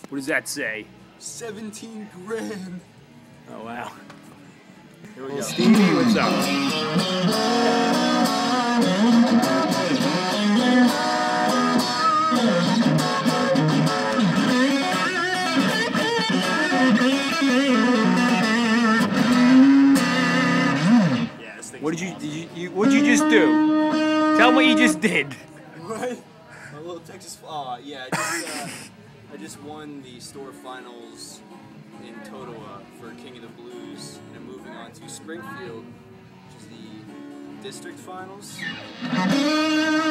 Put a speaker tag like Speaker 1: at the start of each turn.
Speaker 1: What does that say?
Speaker 2: 17 grand.
Speaker 1: Oh, wow. Here we go. Stevie, what's up? What did you just do? Tell them what you just did.
Speaker 2: What? A little Texas. Yeah. I just won the store finals in Totowa for King of the Blues, and I'm moving on to Springfield, which is the district finals.